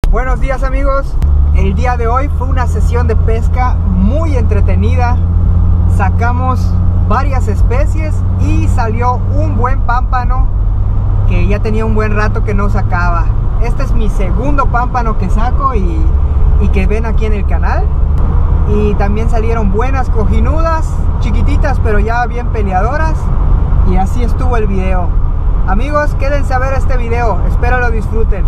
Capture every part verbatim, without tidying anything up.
Buenos días amigos, el día de hoy fue una sesión de pesca muy entretenida. Sacamos varias especies y salió un buen pámpano que ya tenía un buen rato que no sacaba. Este es mi segundo pámpano que saco y, y que ven aquí en el canal. Y también salieron buenas cojinudas, chiquititas pero ya bien peleadoras. Y así estuvo el video. Amigos, quédense a ver este video, espero lo disfruten.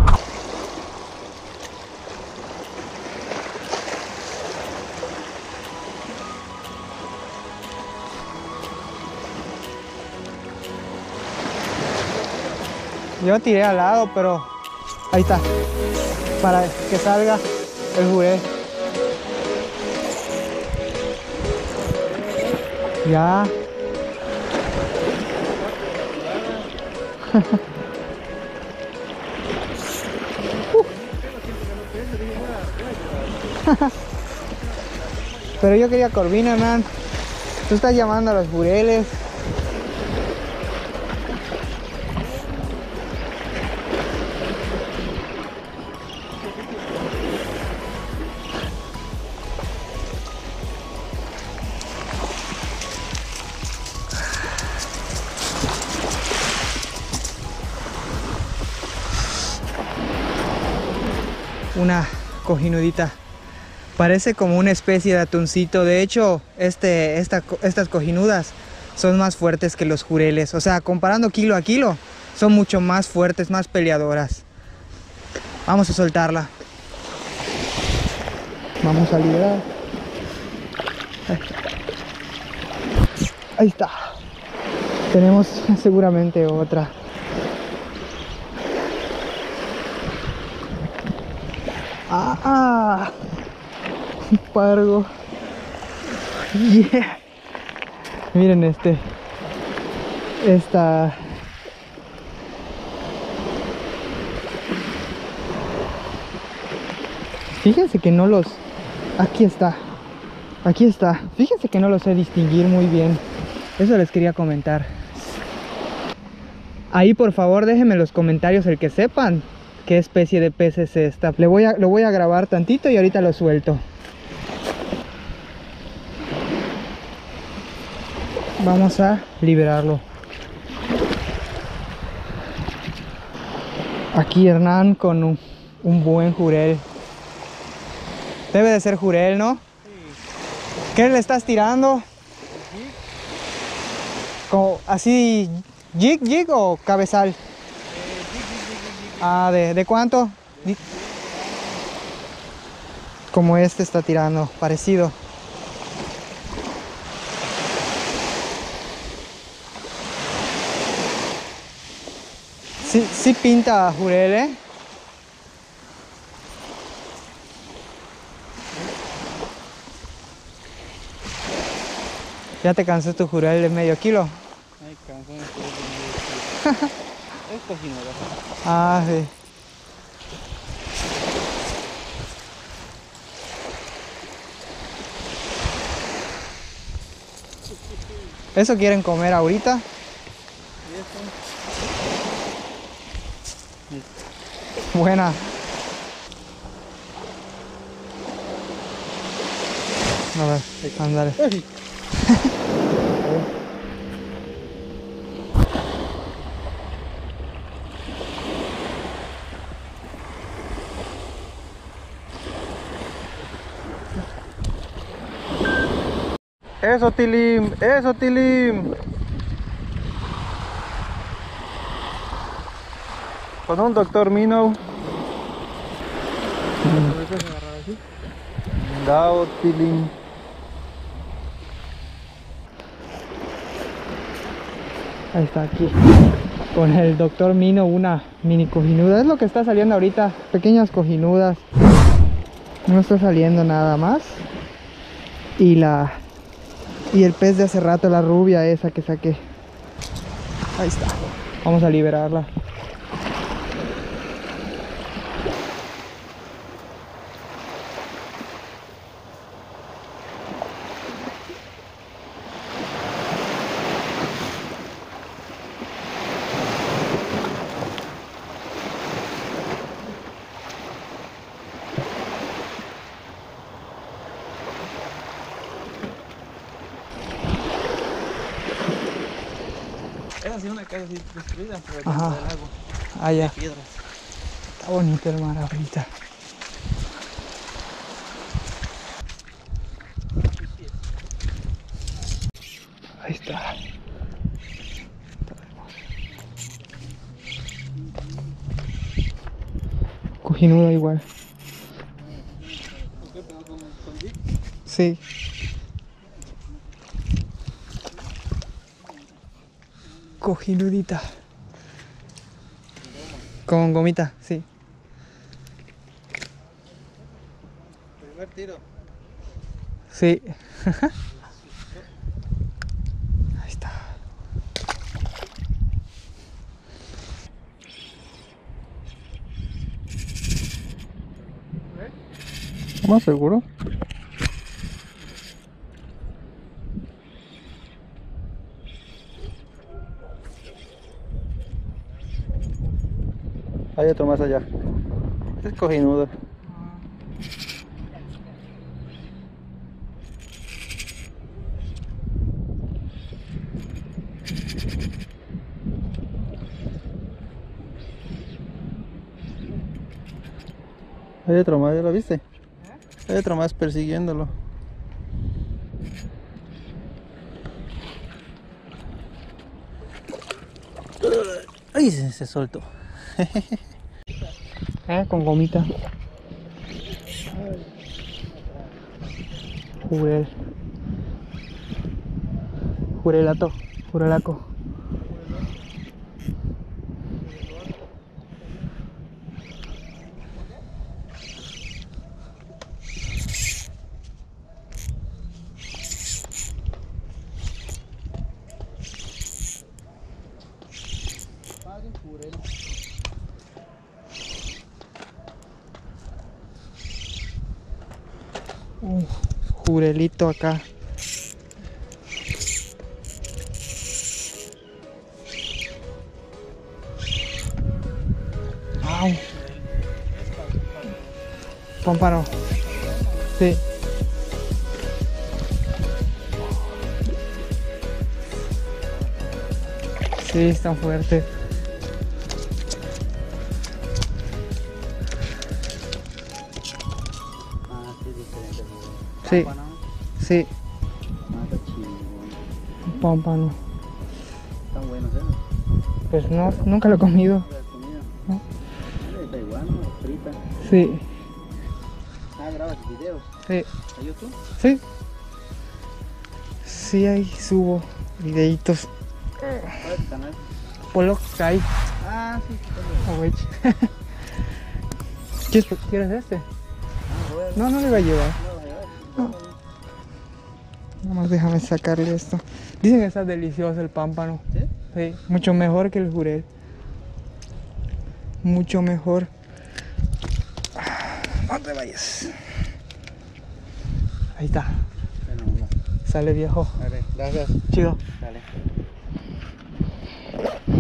Yo tiré al lado, pero ahí está, para que salga el juré. Ya. Pero yo quería corvina, man. Tú estás llamando a los jureles. Una cojinudita, parece como una especie de atuncito. De hecho, este, esta, estas cojinudas son más fuertes que los jureles. O sea, comparando kilo a kilo, son mucho más fuertes, más peleadoras. Vamos a soltarla. Vamos a liberar. Ahí está. Tenemos seguramente otra. Ah, ah, un pargo. Yeah. Miren este. Esta. Fíjense que no los. Aquí está. Aquí está. Fíjense que no los sé distinguir muy bien. Eso les quería comentar. Ahí por favor déjenme en los comentarios el que sepan qué especie de pez es esta. Le voy a, lo voy a grabar tantito y ahorita lo suelto. Vamos a liberarlo. Aquí Hernán con un, un buen jurel. Debe de ser jurel, ¿no? Sí. ¿Qué le estás tirando? ¿Jig? Como así, jig, jig o cabezal. Ah, ¿de, de cuánto? De... Como este está tirando, parecido. Sí, sí pinta jurel, ¿eh? ¿Ya te cansó tu jurel de medio kilo? Ay, cansó de medio kilo. Es cojinera. Ah, sí. ¿Eso quieren comer ahorita? Buena. A ver, ándale. Eso, Tilim, eso, Tilim. Con un doctor Minnow. Dao, Tilim. Ahí está, aquí. Con el doctor Minnow, una mini cojinuda. Es lo que está saliendo ahorita. Pequeñas cojinudas. No está saliendo nada más. Y la... Y el pez de hace rato, la rubia esa que saqué. Ahí está. Vamos a liberarla. así una casa así destruida, pero Ajá. dentro del lago. Ah, ya. Piedras. Está bonito el mar ahorita. Ahí está. Cojinuda igual. ¿Qué pedo con, con Dick? Sí. Cojinudita. Con gomita, sí. Primer tiro. Sí. Ahí está. ¿Más seguro? Hay otro más allá. Es cojinudo. Hay otro más, ¿ya lo viste? ¿Eh? Hay otro más persiguiéndolo. Ay, se, se soltó. Eh, con gomita. Jurel. Jurelato. Jurelaco. Uh, jurelito acá. Wow. Pámpano. Sí. Sí, están fuertes. Ah, sí, diferente. Sí. Pámpano. Sí. Ah, está chingón. Pámpano. Están buenos, ¿eh? Pues no, nunca lo he comido. ¿No lo has comido? ¿No? ¿Es de Taiwán o frita? Sí. Ah, grabas videos. Sí. ¿A YouTube? Sí. Sí, ahí subo videitos. ¿Cuál es tu canal? Polo Sky. Ah, sí, Oh, wait. ¿Quieres, ¿Quieres este? Ah, voy a... No, no le va a llevar. No, voy a llevar. No. Nada más déjame sacarle esto. Dicen que está delicioso el pámpano. ¿Sí? Sí, mucho mejor que el jurel. Mucho mejor. No te vayas. Ahí está. Bueno, vamos. Sale viejo. Dale, gracias. Chido. Dale.